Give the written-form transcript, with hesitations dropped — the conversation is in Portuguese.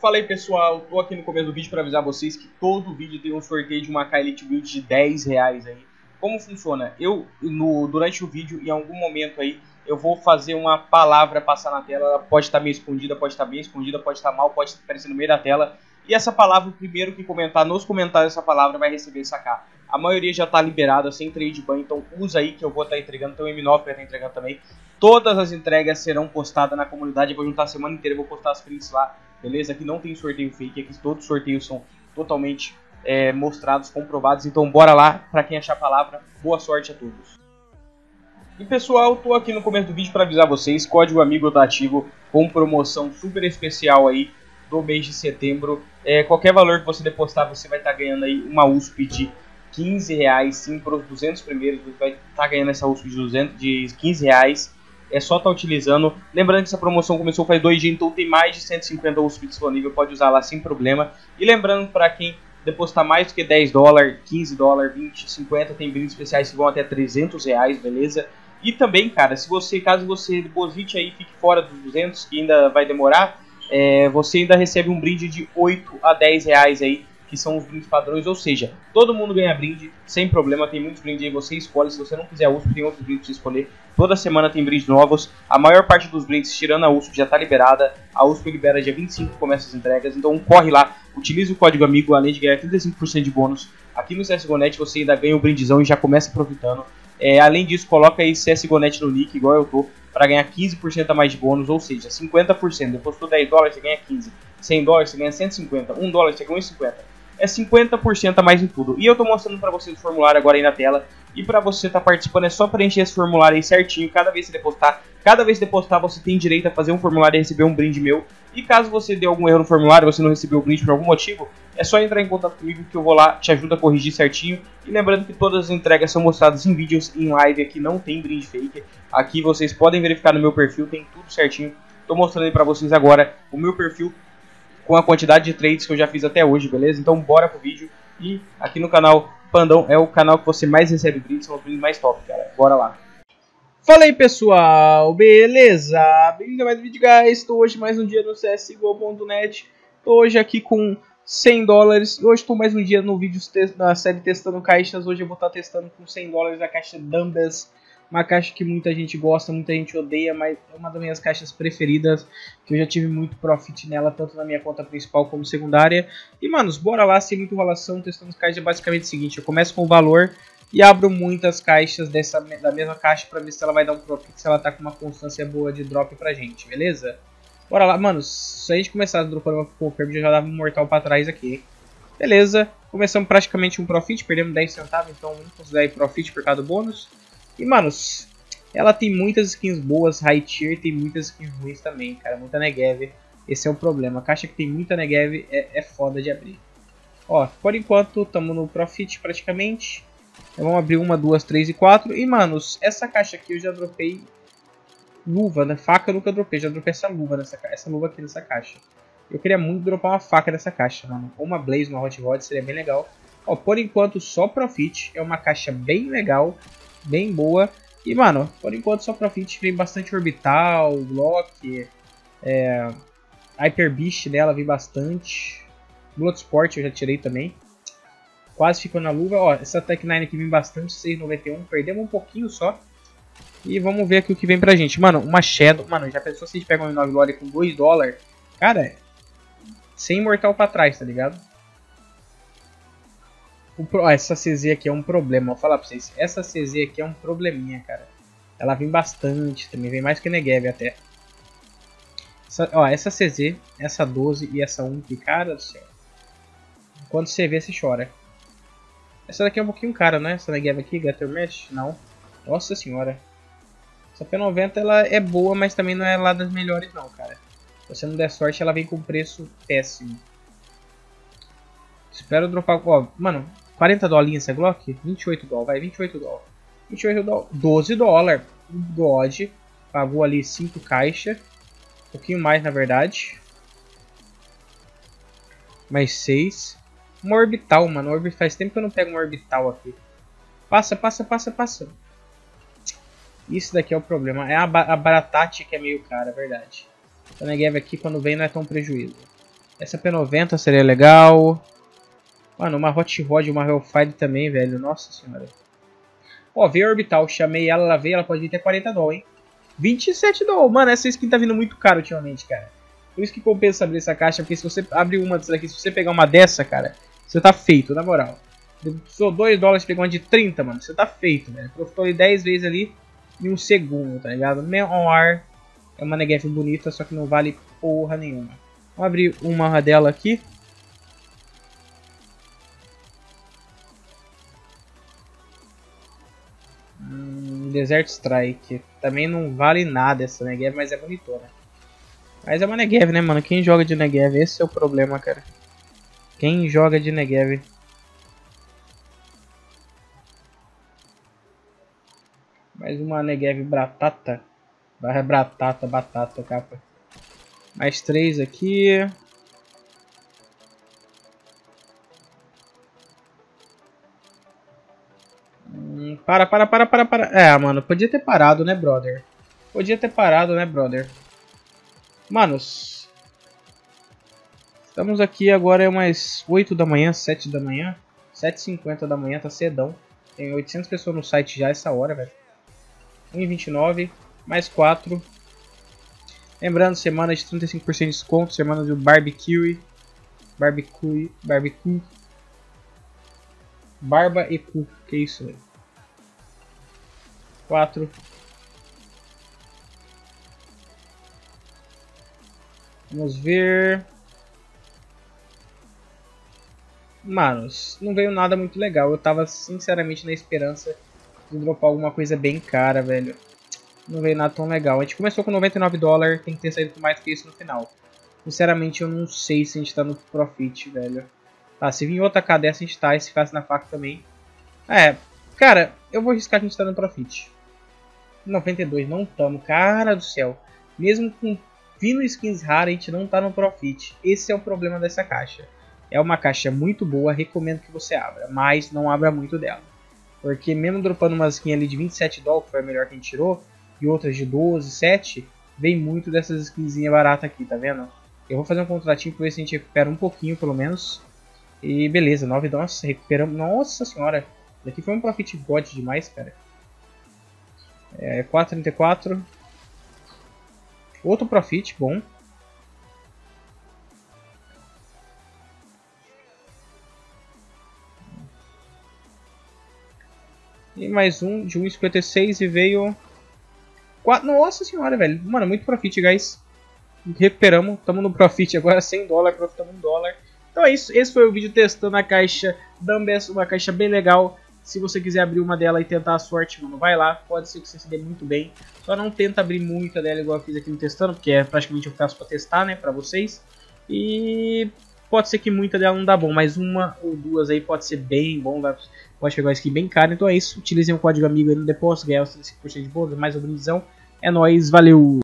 Fala aí pessoal, tô aqui no começo do vídeo para avisar vocês que todo vídeo tem um sorteio de uma K Elite Build de R$10 aí. Como funciona? Durante o vídeo, em algum momento aí, eu vou fazer uma palavra passar na tela. Ela pode estar meio escondida, pode estar bem escondida, pode estar mal, pode aparecer no meio da tela. E essa palavra, o primeiro que comentar nos comentários essa palavra vai receber essa K. A maioria já está liberada, sem trade ban, então usa aí que eu vou estar entregando. Então o M9 vai estar entregando também. Todas as entregas serão postadas na comunidade. Eu vou juntar a semana inteira, vou postar as prints lá. Beleza? Aqui não tem sorteio fake, aqui todos os sorteios são totalmente mostrados, comprovados. Então bora lá, para quem achar a palavra, boa sorte a todos. E pessoal, tô aqui no começo do vídeo para avisar vocês, código amigo tá ativo com promoção super especial aí do mês de setembro. Qualquer valor que você depositar, você vai estar ganhando aí uma USP de R$15, sim, para os 200 primeiros, você vai estar ganhando essa USP de R$15. É só estar utilizando. Lembrando que essa promoção começou faz 2 dias, então tem mais de 150 USP disponível, pode usar lá sem problema. E lembrando para quem depositar mais do que $10, $15, 20, 50, tem brindes especiais que vão até R$300, beleza? E também, cara, caso você deposite aí e fique fora dos 200, que ainda vai demorar, você ainda recebe um brinde de R$8 a R$10 aí, que são os brindes padrões, ou seja, todo mundo ganha brinde, sem problema, tem muitos brindes aí, você escolhe, se você não quiser a USP, tem outros brindes pra você escolher, toda semana tem brindes novos, a maior parte dos brindes, tirando a USP, já tá liberada, a USP libera dia 25, começa as entregas, então corre lá, utilize o código amigo, além de ganhar 35% de bônus, aqui no CSGO.net você ainda ganha o brindezão e já começa aproveitando, além disso, coloca aí CSGO.net no nick, igual eu tô, para ganhar 15% a mais de bônus, ou seja, 50%, depositou $10, você ganha 15, $100 você ganha 150, $1 você ganha 1,50. É 50% a mais em tudo. E eu tô mostrando pra vocês o formulário agora aí na tela. E pra você estar participando é só preencher esse formulário aí certinho. Cada vez que você depositar, você tem direito a fazer um formulário e receber um brinde meu. E caso você dê algum erro no formulário, você não recebeu o brinde por algum motivo, é só entrar em contato comigo que eu vou lá, te ajudo a corrigir certinho. E lembrando que todas as entregas são mostradas em vídeos, em live, aqui não tem brinde fake. Aqui vocês podem verificar no meu perfil, tem tudo certinho. Tô mostrando aí pra vocês agora o meu perfil com a quantidade de trades que eu já fiz até hoje, beleza? Então bora pro vídeo. E aqui no canal Pandão é o canal que você mais recebe brindes, são os brindes mais top, cara. Bora lá. Fala aí pessoal, beleza? Bem-vindo a mais um vídeo, guys. Estou hoje mais um dia no CSGO.net. Estou hoje aqui com $100. Hoje estou mais um dia no vídeo da série testando caixas. Hoje eu vou estar testando com $100 a caixa Dumbbells. Uma caixa que muita gente gosta, muita gente odeia, mas é uma das minhas caixas preferidas, que eu já tive muito profit nela, tanto na minha conta principal como secundária. E, manos, bora lá, sem muita enrolação, testando as caixas é basicamente o seguinte, eu começo com o valor e abro muitas caixas da mesma caixa pra ver se ela vai dar um profit, se ela tá com uma constância boa de drop pra gente, beleza? Bora lá, manos, se a gente começar dropando uma confirm, já dava um mortal pra trás aqui, hein? Beleza, começamos praticamente um profit, perdemos 10 centavos, então vamos considerar profit por causa do bônus. E, manos, ela tem muitas skins boas, high tier, tem muitas skins ruins também, cara, muita Negev. Esse é o problema, a caixa que tem muita Negev é foda de abrir. Ó, por enquanto, estamos no profit praticamente. Então, vamos abrir 1, 2, 3 e 4. E, manos, essa caixa aqui eu já dropei luva, né? Faca eu nunca dropei, já dropei essa luva aqui nessa caixa. Eu queria muito dropar uma faca nessa caixa, mano. Ou uma Blaze, uma Hot Rod, seria bem legal. Ó, por enquanto, só profit, é uma caixa bem legal. Bem boa. E, mano, por enquanto só profit, vem bastante Orbital, Glock, Hyper Beast dela vem bastante. Bloodsport eu já tirei também. Quase ficou na luva. Ó, essa Tech 9 aqui vem bastante, 6,91. Perdemos um pouquinho só. E vamos ver aqui o que vem pra gente. Mano, uma Shadow. Mano, já pensou se a gente pega um 9 Glory com $2? Cara, sem mortal pra trás, tá ligado? Essa CZ aqui é um problema, vou falar pra vocês. Essa CZ aqui é um probleminha, cara. Ela vem bastante também, vem mais que Negev até. Essa CZ, essa 12 e essa 1 que, cara do céu. Quando você vê, você chora. Essa daqui é um pouquinho cara, né? Essa Negev aqui, Gather Mesh, não. Nossa senhora. Essa P90 ela é boa, mas também não é lá das melhores não, cara. Se você não der sorte, ela vem com preço péssimo. Espero dropar, ó, mano, $40 essa Glock? $28, vai, $28. $28, $12. O God pagou ali 5 caixas. Um pouquinho mais, na verdade. Mais 6. Uma Orbital, mano. Faz tempo que eu não pego uma Orbital aqui. Passa, passa, passa, passa. Isso daqui é o problema. É a Baratate que é meio cara, é verdade. A Negev aqui, quando vem, não é tão prejuízo. Essa P90 seria legal. Mano, uma Hot Rod e uma Hellfire também, velho. Nossa senhora. Ó, veio a Orbital. Chamei ela, ela veio. Ela pode vir até 40 doll, hein? 27 doll. Mano, essa skin tá vindo muito caro ultimamente, cara. Por isso que compensa abrir essa caixa. Porque se você abrir uma dessa daqui, se você pegar uma dessa, cara, você tá feito, na moral. Sou 2 dólares, pegou uma de 30, mano. Você tá feito, velho. Profitou ali 10 vezes ali em um segundo, tá ligado? Man Ar é uma Negev bonita, só que não vale porra nenhuma. Vamos abrir uma dela aqui. Desert Strike. Também não vale nada essa Negev, mas é bonitona. Mas é uma Negev, né, mano? Quem joga de Negev, esse é o problema, cara. Quem joga de Negev. Mais uma Negev Batata. Barra batata, capa. Mais 3 aqui. Para. É, mano, podia ter parado, né, brother? Podia ter parado, né, brother? Manos. Estamos aqui agora, é umas 8 da manhã, 7 da manhã. 7h50 da manhã, tá cedão. Tem 800 pessoas no site já essa hora, velho. 1,29, mais 4. Lembrando, semana de 35% de desconto, semana do barbecue. Barbecue. Barba e cu, que isso, velho. 4. Vamos ver. Manos, não veio nada muito legal. Eu tava sinceramente na esperança de dropar alguma coisa bem cara, velho. Não veio nada tão legal. A gente começou com 99 dólares, tem que ter saído com mais que isso no final. Sinceramente, eu não sei se a gente tá no profit, velho. Tá, se vir outra K dessa, a gente tá. E se ficasse na faca também. É, cara, eu vou arriscar que a gente tá no profit. 92, não tamo. Cara do céu. Mesmo com vindo skins raras, a gente não tá no profit. Esse é o problema dessa caixa. É uma caixa muito boa, recomendo que você abra. Mas não abra muito dela. Porque mesmo dropando uma skin ali de 27 dólares, que foi a melhor que a gente tirou, e outras de 12, 7, vem muito dessas skinzinhas baratas aqui, tá vendo? Eu vou fazer um contratinho pra ver se a gente recupera um pouquinho, pelo menos. E beleza, 9 dólares, nossa, recuperamos. Nossa senhora, daqui foi um profit god demais, cara. 4,34. Outro profit, bom. E mais um de 1,56 e veio 4. Nossa senhora, velho. Mano, muito profit, guys. Recuperamos, estamos no profit agora, 100 dólares, profitamos 1 dólar. Então é isso, esse foi o vídeo testando a caixa Dumbass, uma caixa bem legal. Se você quiser abrir uma dela e tentar a sorte, mano, vai lá, pode ser que você se dê muito bem. Só não tenta abrir muita dela igual eu fiz aqui no testando, porque é praticamente o que eu faço pra testar, né, pra vocês. E pode ser que muita dela não dá bom, mas uma ou duas aí pode ser bem bom, pode pegar uma skin bem cara. Então é isso, utilizem o código amigo aí no depósito, ganhar os 35% de bônus, mais um brindizão. É nóis, valeu!